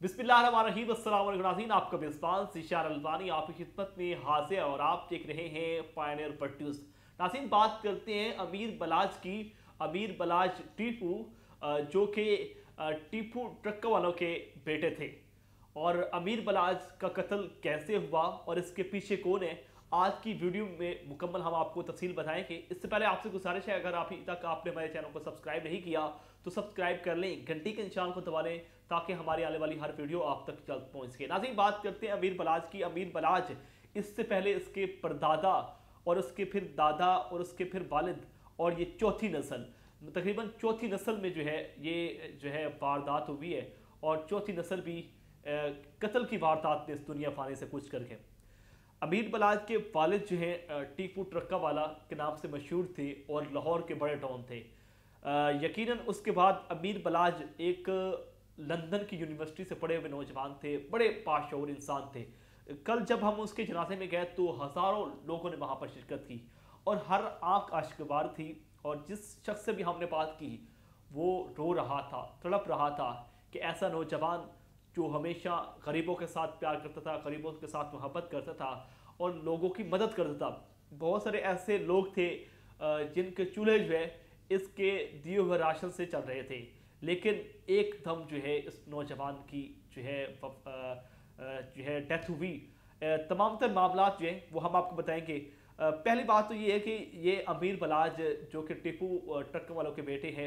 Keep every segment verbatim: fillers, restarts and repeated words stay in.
बिस्मिल्लाहिर्रहमानिर्रहीम। अस्सलाम वालेकुम नाज़रीन, आपका मेज़बान ज़िशार अल्बानी आपकी खिदमत में हाजिर है और आप देख रहे हैं पायनियर प्रोड्यूस। नाज़रीन, बात करते हैं अमीर बलाज की। अमीर बलाज टीपू जो कि टीपू ट्रक वालों के बेटे थे, और अमीर बलाज का कत्ल कैसे हुआ और इसके पीछे कौन है, आज की वीडियो में मुकम्मल हम आपको तफसील बताएंगे। इससे पहले आपसे गुजारिश है, अगर अभी तक आपने हमारे चैनल को सब्सक्राइब नहीं किया तो सब्सक्राइब कर लें, घंटी के निशान को दबा लें ताकि हमारी आने वाली हर वीडियो आप तक जल्द पहुंच सके। नाज़रीन, बात करते हैं अमीर बलाज की। अमीर बलाज इससे पहले इसके परदादा और उसके फिर दादा और उसके फिर वालिद और ये चौथी नस्ल, तकरीबन चौथी नस्ल में जो है ये जो है वारदात हुई है, और चौथी नस्ल भी कत्ल की वारदात में इस दुनिया फानी से कूच करके। अमीर बलाज के वालिद जो है टीपू ट्रक्का वाला के नाम से मशहूर थे और लाहौर के बड़े डॉन थे। यकीनन उसके बाद अमीर बलाज एक लंदन की यूनिवर्सिटी से पढ़े हुए नौजवान थे, बड़े पाशऊर इंसान थे। कल जब हम उसके जनाजे में गए तो हज़ारों लोगों ने वहाँ पर शिरकत की और हर आंख आशिकबार थी, और जिस शख्स से भी हमने बात की वो रो रहा था, तड़प रहा था कि ऐसा नौजवान जो हमेशा गरीबों के साथ प्यार करता था, गरीबों के साथ मोहब्बत करता था और लोगों की मदद करता था। बहुत सारे ऐसे लोग थे जिनके चूल्हे जो है इसके दिए हुए राशन से चल रहे थे, लेकिन एकदम जो है इस नौजवान की जो है जो है डेथ हुई। तमाम तर मामला जो है वो हम आपको बताएंगे। पहली बात तो ये है कि ये अमीर बलाज जो कि टीपू ट्रक वालों के बेटे हैं,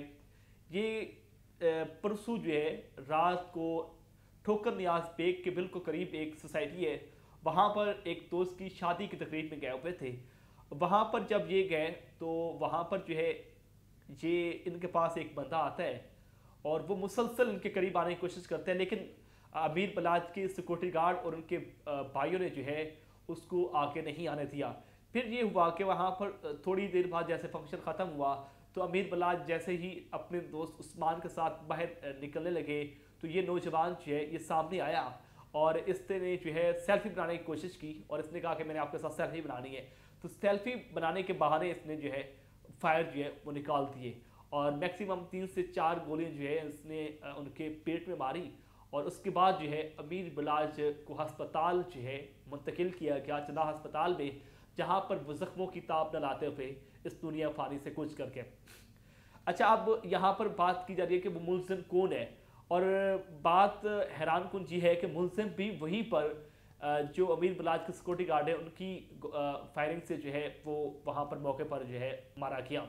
ये परसों जो है रात को ठोकर नियाज बेग के बिल्कुल करीब एक सोसाइटी है, वहाँ पर एक दोस्त की शादी की तकरीब में गए हुए थे। वहाँ पर जब ये गए तो वहाँ पर जो है ये इनके पास एक बंदा आता है और वो मुसलसल इनके करीब आने की कोशिश करते हैं, लेकिन अमीर बलाज के सिक्योरिटी गार्ड और उनके भाइयों ने जो है उसको आगे नहीं आने दिया। फिर ये हुआ कि वहाँ पर थोड़ी देर बाद जैसे फंक्शन ख़त्म हुआ तो अमीर बलाज जैसे ही अपने दोस्त उस्मान के साथ बाहर निकलने लगे तो ये नौजवान जो है ये सामने आया और इसने जो है सेल्फी बनाने की कोशिश की, और इसने कहा कि मैंने आपके साथ सेल्फी बनानी है। तो सेल्फी बनाने के बहाने इसने जो है फायर जो है वो निकाल दिए और मैक्सिमम तीन से चार गोलियां जो है इसने उनके पेट में मारी, और उसके बाद जो है अमीर बलाज को हस्पताल जो है मुंतकिल किया गया, चंदा हस्पताल में, जहाँ पर वो जख्मों की ताब न लाते हुए इस दुनिया फानी से कूच करके। अच्छा, अब यहाँ पर बात की जा रही है कि वो मुलजिम कौन है, और बात हैरान कुन जी है कि मुलजिम भी वहीं पर जो अमीर बलाज के सिक्योरिटी गार्ड है उनकी फायरिंग से जो है वो वहाँ पर मौके पर जो है मारा गया।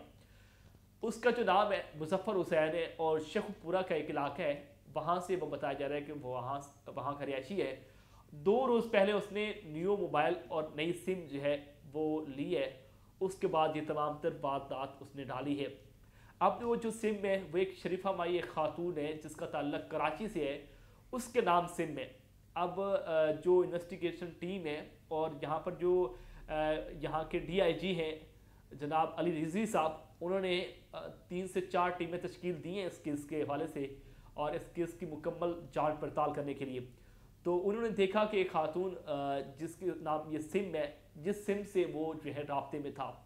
उसका जो नाम है मुजफ्फर हुसैन है और शेखपुरा का एक इलाका है, वहाँ से वो बताया जा रहा है कि वो वहाँ वहाँ का रिहायशी है। दो रोज़ पहले उसने न्यू मोबाइल और नई सिम जो है वो ली है, उसके बाद ये तमाम तर वारदात उसने डाली है। अब वो जो सिम है वो एक शरीफा माई एक खातून है जिसका ताल्लुक कराची से है, उसके नाम सिम है। अब जो इन्वेस्टिगेशन टीम है और यहाँ पर जो यहाँ के डी आई जी हैं जनाब अली रिजवी साहब, उन्होंने तीन से चार टीमें तश्कील दी हैं इस केस के हवाले से और इस केस की मुकम्मल जांच पड़ताल करने के लिए। तो उन्होंने देखा कि एक खातून जिसके नाम ये सिम है, जिस सिम से वो जो है राब्ते में था,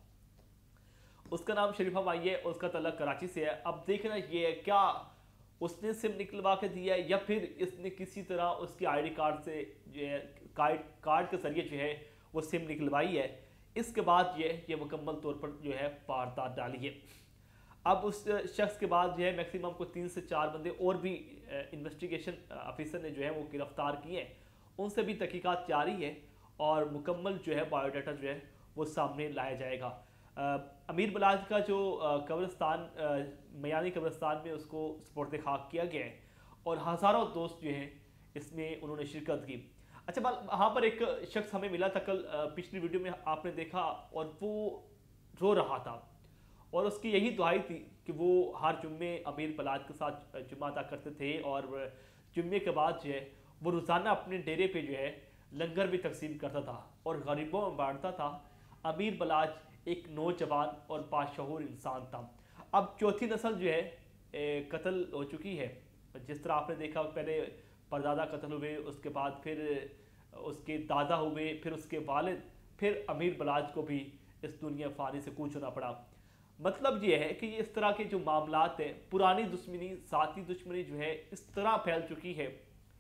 उसका नाम शरीफा माई है, उसका तल्लक कराची से है। अब देखना ये है क्या उसने सिम निकलवा के दिया है या फिर इसने किसी तरह उसके आईडी कार्ड से जो है कार्ड कार्ड के जरिए जो है वो सिम निकलवाई है। इसके बाद ये ये मुकम्मल तौर पर जो है वारदात डाली है। अब उस शख्स के बाद जो है मैक्सिमम को तीन से चार बंदे और भी इन्वेस्टिगेशन ऑफिसर ने जो है वो गिरफ्तार किए हैं, उनसे भी तहकीकात जारी है और मुकम्मल जो है बायोडाटा जो है वो सामने लाया जाएगा। अमीर बलाज का जो कब्रिस्तान मयानी कब्रिस्तान में उसको सुपुर्द खाक किया गया है और हज़ारों दोस्त जो हैं इसमें उन्होंने शिरकत की। अच्छा, वहाँ पर एक शख्स हमें मिला था कल, पिछली वीडियो में आपने देखा, और वो रो रहा था और उसकी यही दुआई थी कि वो हर जुम्मे अमीर बलाज के साथ जुम्मा अदा करते थे और जुम्मे के बाद जो है वो रोज़ाना अपने डेरे पे जो है लंगर भी तकसीम करता था और गरीबों में बांटता था। अमीर बलाज एक नौजवान और बाशऊर इंसान था। अब चौथी नस्ल जो है कत्ल हो चुकी है। जिस तरह आपने देखा, पहले परदादा कत्ल हुए, उसके बाद फिर उसके दादा हुए, फिर उसके वालिद, फिर अमीर बलाज को भी इस दुनिया फानी से कूच होना पड़ा। मतलब ये है कि ये इस तरह के जो मामलात हैं, पुरानी दुश्मनी, साथी दुश्मनी जो है इस तरह फैल चुकी है,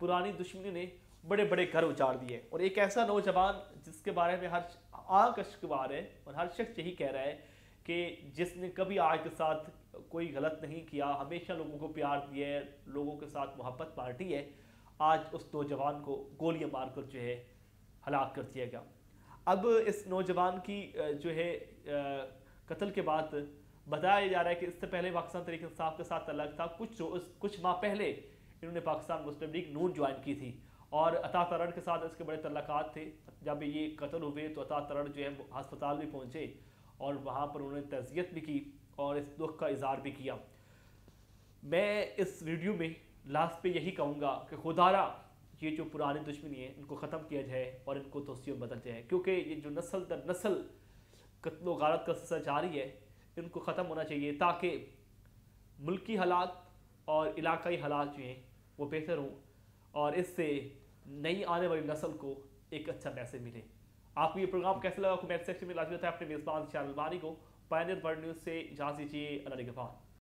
पुरानी दुश्मनी ने बड़े बड़े घर उजाड़ दिए, और एक ऐसा नौजवान जिसके बारे में हर आंख अश्कबार है और हर शख्स यही कह रहा है कि जिसने कभी आज के साथ कोई गलत नहीं किया, हमेशा लोगों को प्यार दिया है, लोगों के साथ मोहब्बत बांटी है, आज उस नौजवान को गोलियां मारकर जो है हलाक कर दिया गया। अब इस नौजवान की जो है कत्ल के बाद बताया जा रहा है कि इससे पहले पाकिस्तान तहरीक इंसाफ के साथ अलग था, कुछ रोज कुछ माह पहले इन्होंने पाकिस्तान मुस्लिम लीग नून ज्वाइन की थी, और अता तरड़ के साथ इसके बड़े तल्लकात थे। जब ये कत्ल हुए तो अता तरड़ जो है अस्पताल भी पहुँचे और वहाँ पर उन्होंने तज़ियत भी की और इस दुख का इजहार भी किया। मैं इस वीडियो में लास्ट पे यही कहूँगा कि खुदारा ये जो पुरानी दुश्मनी है इनको ख़त्म किया जाए और इनको तोसियों बदल जाए, क्योंकि ये जो नस्ल दर नस्ल कत्ल गारत का सिलसिला जारी है इनको ख़त्म होना चाहिए, ताकि मुल्की हालात और इलाकाई हालात जो हैं वो बेहतर हों और इससे नई आने वाली नस्ल को एक अच्छा मैसेज मिले। आपको ये प्रोग्राम कैसा लगा कमेंट सेक्शन में लाजमी बताएं। अपने मेज़बान चैनल बानी को पायनियर वर्ल्ड न्यूज़ से इजाज़त दीजिए। अल्लाह निगहबान।